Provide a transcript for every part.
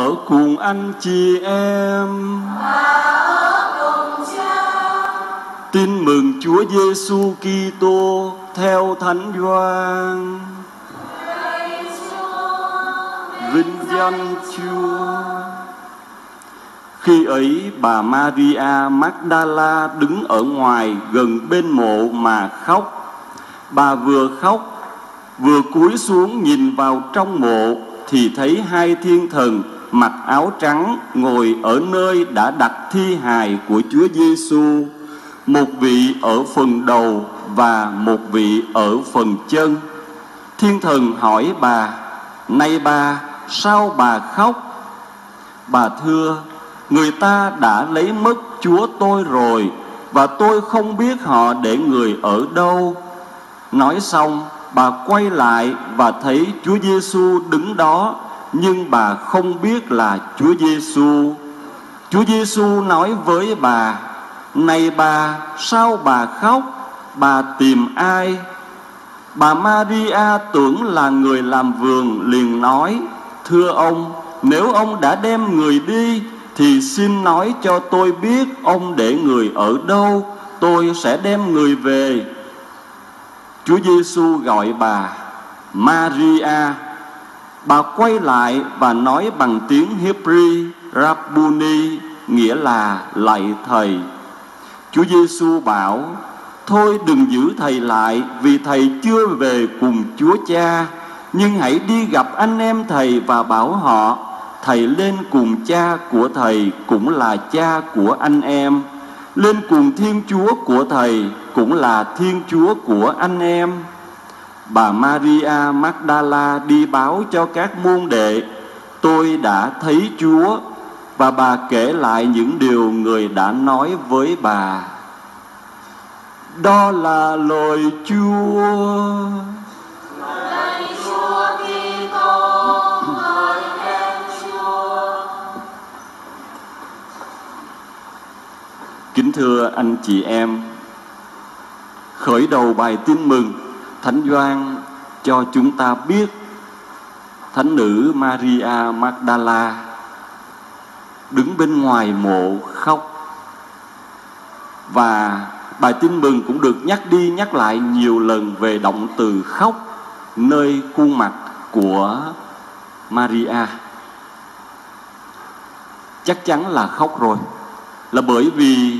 ở cùng anh chị em. Tin mừng Chúa Giêsu Kitô theo Thánh Gioan. Vinh danh Chúa. Khi ấy bà Maria Magdala đứng ở ngoài gần bên mộ mà khóc. Bà vừa khóc vừa cúi xuống nhìn vào trong mộ thì thấy hai thiên thần mặc áo trắng ngồi ở nơi đã đặt thi hài của Chúa Giêsu, một vị ở phần đầu và một vị ở phần chân. Thiên thần hỏi bà: "Này bà, sao bà khóc?" Bà thưa: "Người ta đã lấy mất Chúa tôi rồi, và tôi không biết họ để người ở đâu." Nói xong, bà quay lại và thấy Chúa Giêsu đứng đó, nhưng bà không biết là Chúa Giêsu. Chúa Giêsu nói với bà: "Này bà, sao bà khóc? Bà tìm ai?" Bà Maria tưởng là người làm vườn, liền nói: "Thưa ông, nếu ông đã đem người đi thì xin nói cho tôi biết ông để người ở đâu, tôi sẽ đem người về." Chúa Giêsu gọi bà: "Maria." Bà quay lại và nói bằng tiếng Hebrew: Rabboni, nghĩa là lạy thầy. Chúa Giêsu bảo: "Thôi đừng giữ thầy lại, vì thầy chưa về cùng Chúa Cha. Nhưng hãy đi gặp anh em thầy và bảo họ: thầy lên cùng Cha của thầy, cũng là Cha của anh em. Lên cùng Thiên Chúa của thầy, cũng là Thiên Chúa của anh em." Bà Maria Magdala đi báo cho các môn đệ: "Tôi đã thấy Chúa." Và bà kể lại những điều người đã nói với bà. Đó là lời Chúa. Lạy Chúa Kitô, ngợi khen Chúa. Kính thưa anh chị em, khởi đầu bài tin mừng, Thánh Gioan cho chúng ta biết thánh nữ Maria Magdala đứng bên ngoài mộ khóc. Và bài tin mừng cũng được nhắc đi nhắc lại nhiều lần về động từ khóc nơi khuôn mặt của Maria. Chắc chắn là khóc rồi, là bởi vì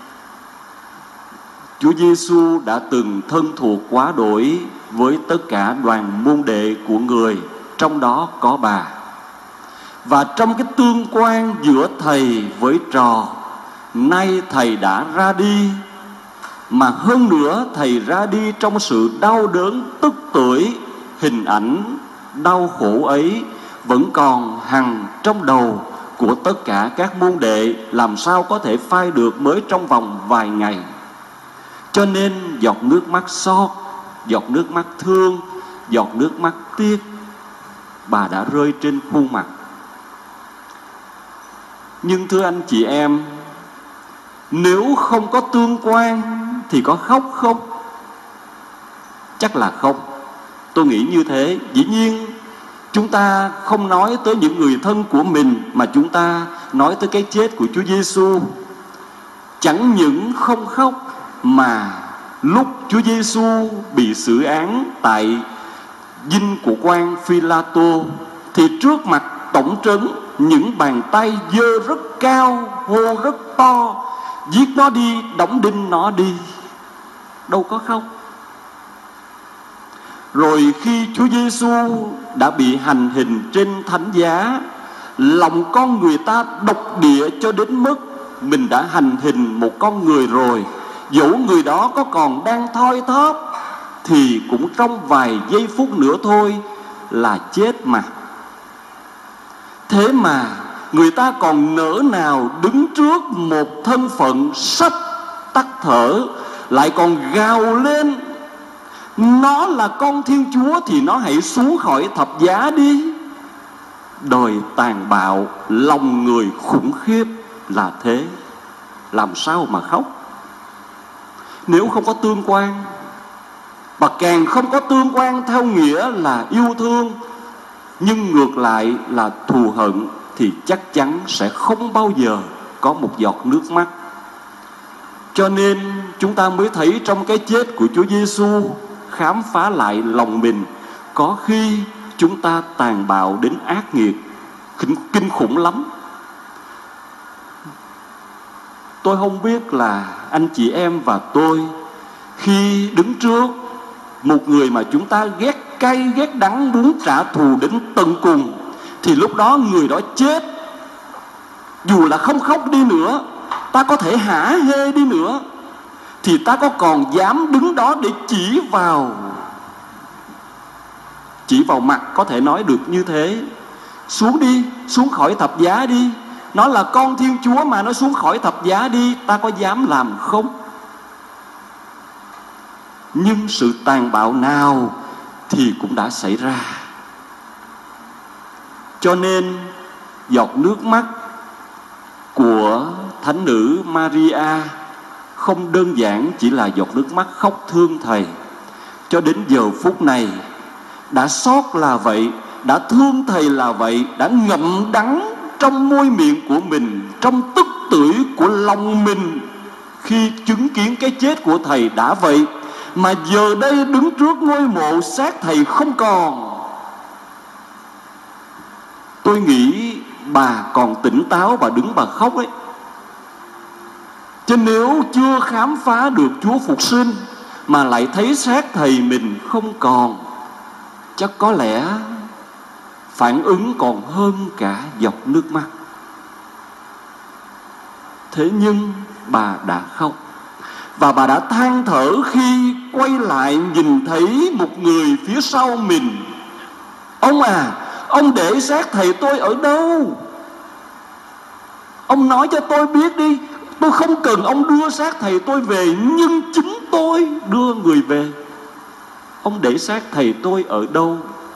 Chúa Giêsu đã từng thân thuộc quá đổi với tất cả đoàn môn đệ của người, trong đó có bà. Và trong cái tương quan giữa thầy với trò, nay thầy đã ra đi, mà hơn nữa thầy ra đi trong sự đau đớn tức tưởi. Hình ảnh đau khổ ấy vẫn còn hằn trong đầu của tất cả các môn đệ, làm sao có thể phai được mới trong vòng vài ngày. Cho nên giọt nước mắt xót, giọt nước mắt thương, giọt nước mắt tiếc, bà đã rơi trên khuôn mặt. Nhưng thưa anh chị em, nếu không có tương quan thì có khóc không? Chắc là không. Tôi nghĩ như thế. Dĩ nhiên chúng ta không nói tới những người thân của mình, mà chúng ta nói tới cái chết của Chúa Giêsu. Chẳng những không khóc, mà lúc Chúa Giêsu bị xử án tại dinh của quan Phi-la-tô, thì trước mặt tổng trấn, những bàn tay giơ rất cao, hô rất to: "Giết nó đi, đóng đinh nó đi." Đâu có khóc. Rồi khi Chúa Giêsu đã bị hành hình trên thánh giá, lòng con người ta độc địa cho đến mức mình đã hành hình một con người rồi, dẫu người đó có còn đang thoi thóp thì cũng trong vài giây phút nữa thôi là chết mà. Thế mà người ta còn nỡ nào đứng trước một thân phận sắp tắt thở, lại còn gào lên: "Nó là con Thiên Chúa thì nó hãy xuống khỏi thập giá đi." Đời tàn bạo, lòng người khủng khiếp là thế, làm sao mà khóc? Nếu không có tương quan, và càng không có tương quan theo nghĩa là yêu thương, nhưng ngược lại là thù hận, thì chắc chắn sẽ không bao giờ có một giọt nước mắt. Cho nên chúng ta mới thấy trong cái chết của Chúa Giêsu khám phá lại lòng mình. Có khi chúng ta tàn bạo đến ác nghiệt, kinh khủng lắm. Tôi không biết là anh chị em và tôi khi đứng trước một người mà chúng ta ghét cay ghét đắng, muốn trả thù đến tận cùng, thì lúc đó người đó chết, dù là không khóc đi nữa, ta có thể hả hê đi nữa, thì ta có còn dám đứng đó để chỉ vào mặt, có thể nói được như thế: xuống đi, xuống khỏi thập giá đi, nó là con Thiên Chúa mà, nó xuống khỏi thập giá đi, ta có dám làm không? Nhưng sự tàn bạo nào thì cũng đã xảy ra. Cho nên giọt nước mắt của thánh nữ Maria không đơn giản chỉ là giọt nước mắt khóc thương Thầy. Cho đến giờ phút này đã xót là vậy, đã thương Thầy là vậy, đã ngậm đắng trong môi miệng của mình, trong tức tưởi của lòng mình khi chứng kiến cái chết của Thầy đã vậy, mà giờ đây đứng trước ngôi mộ xác Thầy không còn. Tôi nghĩ bà còn tỉnh táo, bà đứng bà khóc ấy. Chứ nếu chưa khám phá được Chúa phục sinh mà lại thấy xác Thầy mình không còn, chắc có lẽ phản ứng còn hơn cả giọt nước mắt. Thế nhưng bà đã khóc, và bà đã than thở khi quay lại nhìn thấy một người phía sau mình: ông à, ông để xác Thầy tôi ở đâu? Ông nói cho tôi biết đi. Tôi không cần ông đưa xác Thầy tôi về, nhưng chính tôi đưa người về. Ông để xác Thầy tôi ở đâu?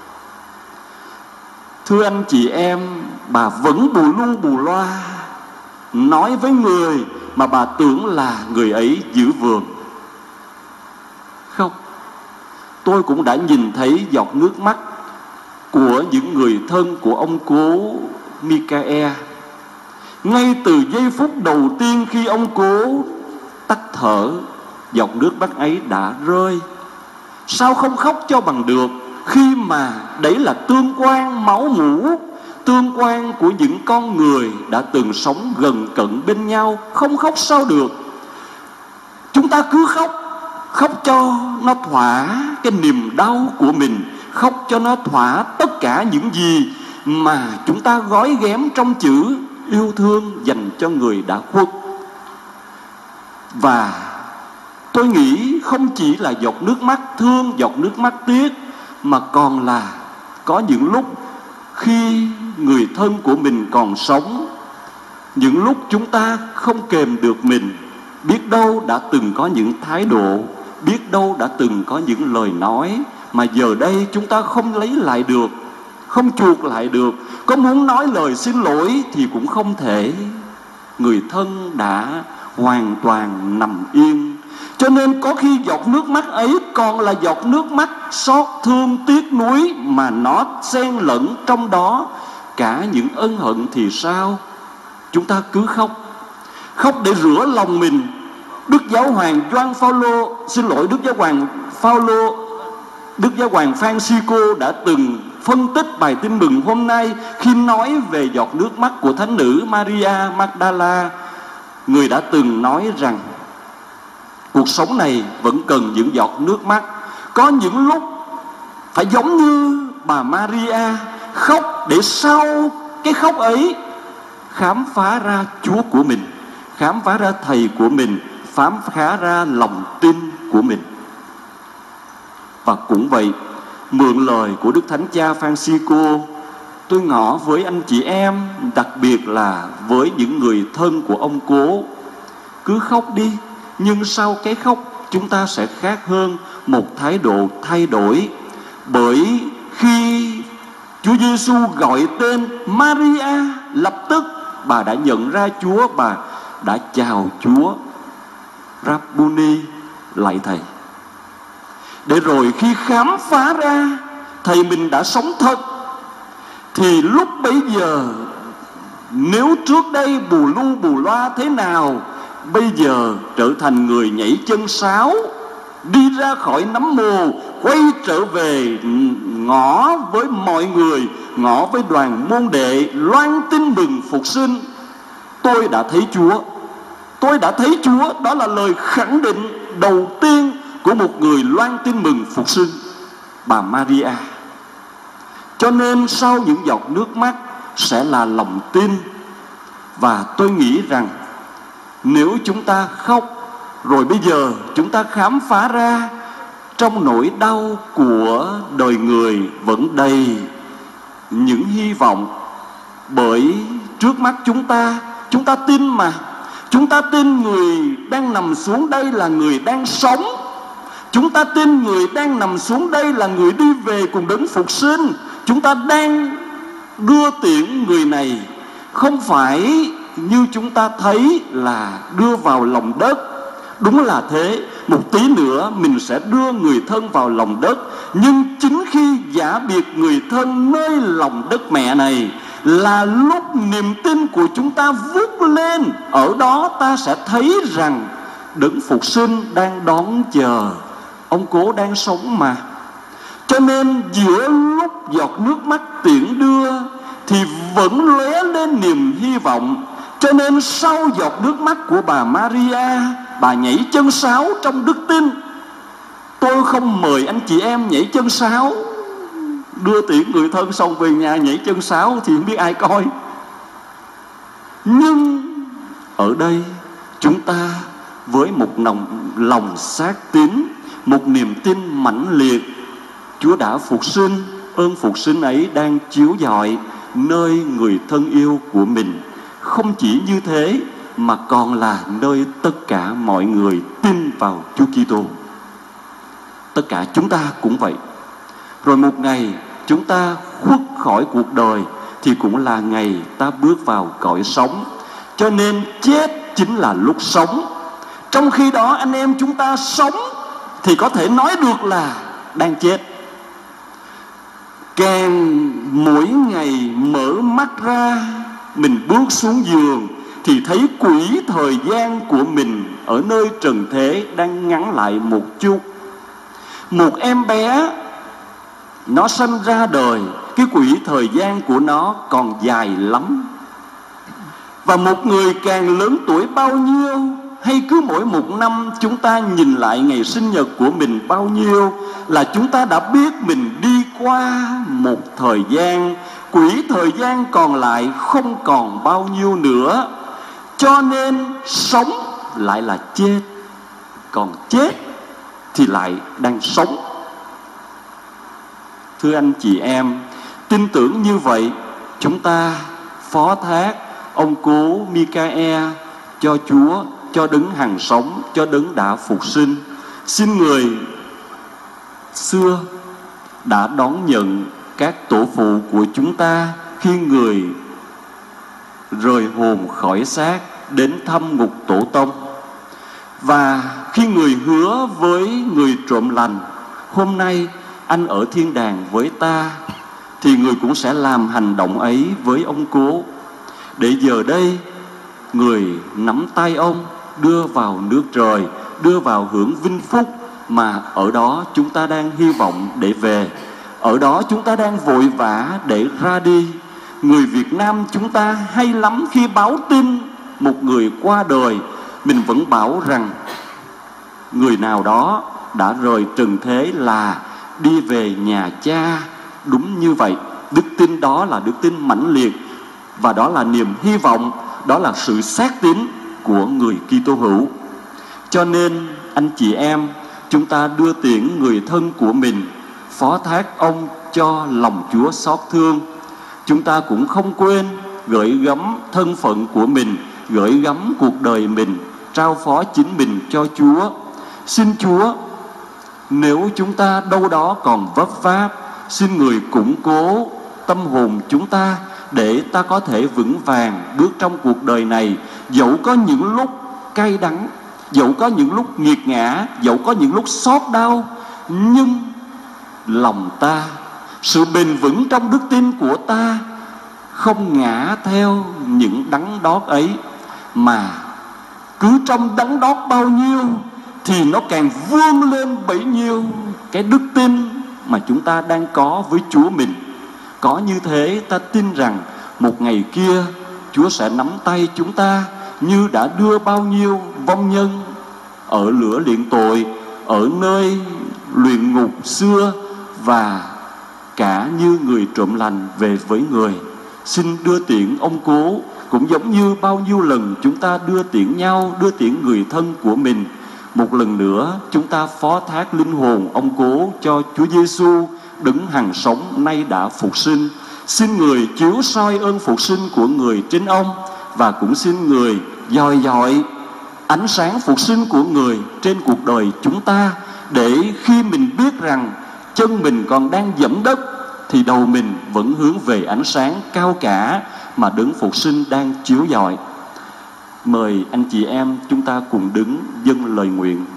Thưa anh chị em, bà vẫn bù lu bù loa nói với người mà bà tưởng là người ấy giữ vườn. Không, tôi cũng đã nhìn thấy giọt nước mắt của những người thân của ông cố Michael. Ngay từ giây phút đầu tiên khi ông cố tắt thở, giọt nước mắt ấy đã rơi. Sao không khóc cho bằng được, khi mà đấy là tương quan máu mủ, tương quan của những con người đã từng sống gần cận bên nhau. Không khóc sao được. Chúng ta cứ khóc cho nó thỏa cái niềm đau của mình, khóc cho nó thỏa tất cả những gì mà chúng ta gói ghém trong chữ yêu thương dành cho người đã khuất. Và tôi nghĩ không chỉ là giọt nước mắt thương, giọt nước mắt tiếc, mà còn là có những lúc khi người thân của mình còn sống, những lúc chúng ta không kềm được mình, biết đâu đã từng có những thái độ, biết đâu đã từng có những lời nói mà giờ đây chúng ta không lấy lại được, không chuộc lại được. Có muốn nói lời xin lỗi thì cũng không thể. Người thân đã hoàn toàn nằm yên. Cho nên có khi giọt nước mắt ấy còn là giọt nước mắt xót thương tiếc nuối, mà nó xen lẫn trong đó cả những ân hận thì sao? Chúng ta cứ khóc để rửa lòng mình. Đức Giáo hoàng Đức Giáo hoàng Francisco đã từng phân tích bài tin mừng hôm nay khi nói về giọt nước mắt của thánh nữ Maria Magdala. Người đã từng nói rằng cuộc sống này vẫn cần những giọt nước mắt. Có những lúc phải giống như bà Maria, khóc để sau cái khóc ấy khám phá ra Chúa của mình, khám phá ra Thầy của mình, khám phá ra lòng tin của mình. Và cũng vậy, mượn lời của Đức Thánh Cha Francisco, tôi ngỏ với anh chị em, đặc biệt là với những người thân của ông cố: cứ khóc đi, nhưng sau cái khóc chúng ta sẽ khác hơn, một thái độ thay đổi. Bởi khi Chúa Giêsu gọi tên Maria, lập tức bà đã nhận ra Chúa, bà đã chào Chúa: Rabboni, lạy Thầy. Để rồi khi khám phá ra Thầy mình đã sống thật, thì lúc bấy giờ Nếu trước đây bù lu bù loa thế nào, bây giờ trở thành người nhảy chân sáo, đi ra khỏi nấm mồ, quay trở về ngõ với mọi người, ngõ với đoàn môn đệ, loan tin mừng phục sinh. Tôi đã thấy Chúa. Tôi đã thấy Chúa. Đó là lời khẳng định đầu tiên của một người loan tin mừng phục sinh, bà Maria. Cho nên sau những giọt nước mắt sẽ là lòng tin. Và tôi nghĩ rằng nếu chúng ta khóc, rồi bây giờ chúng ta khám phá ra trong nỗi đau của đời người vẫn đầy những hy vọng. Bởi trước mắt chúng ta tin mà. Chúng ta tin người đang nằm xuống đây là người đang sống. Chúng ta tin người đang nằm xuống đây là người đi về cùng đấng phục sinh. Chúng ta đang đưa tiễn người này, không phải như chúng ta thấy là đưa vào lòng đất. Đúng là thế, một tí nữa mình sẽ đưa người thân vào lòng đất. Nhưng chính khi giã biệt người thân nơi lòng đất mẹ này là lúc niềm tin của chúng ta vút lên. Ở đó ta sẽ thấy rằng đấng phục sinh đang đón chờ. Ông cố đang sống mà. Cho nên giữa lúc giọt nước mắt tiễn đưa thì vẫn lóe lên niềm hy vọng. Cho nên sau giọt nước mắt của bà Maria, bà nhảy chân sáo trong đức tin. Tôi không mời anh chị em nhảy chân sáo, đưa tiễn người thân xong về nhà nhảy chân sáo thì không biết ai coi. Nhưng ở đây chúng ta với một lòng xác tín, một niềm tin mãnh liệt, Chúa đã phục sinh. Ơn phục sinh ấy đang chiếu rọi nơi người thân yêu của mình. Không chỉ như thế mà còn là nơi tất cả mọi người tin vào Chúa Kitô. Tất cả chúng ta cũng vậy. Rồi một ngày chúng ta khuất khỏi cuộc đời thì cũng là ngày ta bước vào cõi sống. Cho nên chết chính là lúc sống. Trong khi đó anh em chúng ta sống thì có thể nói được là đang chết. Càng mỗi ngày mở mắt ra, mình bước xuống giường thì thấy quỹ thời gian của mình ở nơi trần thế đang ngắn lại một chút. Một em bé nó sinh ra đời, cái quỹ thời gian của nó còn dài lắm. Và một người càng lớn tuổi bao nhiêu, hay cứ mỗi một năm chúng ta nhìn lại ngày sinh nhật của mình bao nhiêu, là chúng ta đã biết mình đi qua một thời gian, quỹ thời gian còn lại không còn bao nhiêu nữa. Cho nên sống lại là chết, còn chết thì lại đang sống. Thưa anh chị em, tin tưởng như vậy, chúng ta phó thác ông cố Michael cho Chúa, cho đấng hằng sống, cho đấng đã phục sinh. Xin người xưa đã đón nhận các tổ phụ của chúng ta khi người rời hồn khỏi xác đến thăm ngục tổ tông. Và khi người hứa với người trộm lành, hôm nay anh ở thiên đàng với ta, thì người cũng sẽ làm hành động ấy với ông cố. Để giờ đây người nắm tay ông đưa vào nước trời, đưa vào hưởng vinh phúc mà ở đó chúng ta đang hy vọng để về. Ở đó chúng ta đang vội vã để ra đi. Người Việt Nam chúng ta hay lắm khi báo tin một người qua đời, mình vẫn bảo rằng người nào đó đã rời trần thế là đi về nhà cha. Đúng như vậy, đức tin đó là đức tin mãnh liệt, và đó là niềm hy vọng, đó là sự xác tín của người Kitô hữu. Cho nên anh chị em, chúng ta đưa tiễn người thân của mình, phó thác ông cho lòng Chúa xót thương. Chúng ta cũng không quên gửi gắm thân phận của mình, gửi gắm cuộc đời mình, trao phó chính mình cho Chúa. Xin Chúa, nếu chúng ta đâu đó còn vấp váp, xin người củng cố tâm hồn chúng ta để ta có thể vững vàng bước trong cuộc đời này. Dẫu có những lúc cay đắng, dẫu có những lúc nghiệt ngã, dẫu có những lúc xót đau, nhưng lòng ta, sự bền vững trong đức tin của ta không ngã theo những đắng đót ấy, mà cứ trong đắng đót bao nhiêu thì nó càng vươn lên bấy nhiêu cái đức tin mà chúng ta đang có với Chúa mình. Có như thế ta tin rằng một ngày kia Chúa sẽ nắm tay chúng ta như đã đưa bao nhiêu vong nhân ở lửa luyện tội, ở nơi luyện ngục xưa, và cả như người trộm lành về với người. Xin đưa tiễn ông cố cũng giống như bao nhiêu lần chúng ta đưa tiễn nhau, đưa tiễn người thân của mình. Một lần nữa chúng ta phó thác linh hồn ông cố cho Chúa Giêsu đứng hằng sống nay đã phục sinh. Xin người chiếu soi ơn phục sinh của người trên ông, và cũng xin người dòi dọi ánh sáng phục sinh của người trên cuộc đời chúng ta, để khi mình biết rằng chân mình còn đang dẫm đất thì đầu mình vẫn hướng về ánh sáng cao cả mà đấng phục sinh đang chiếu rọi. Mời anh chị em chúng ta cùng đứng dâng lời nguyện.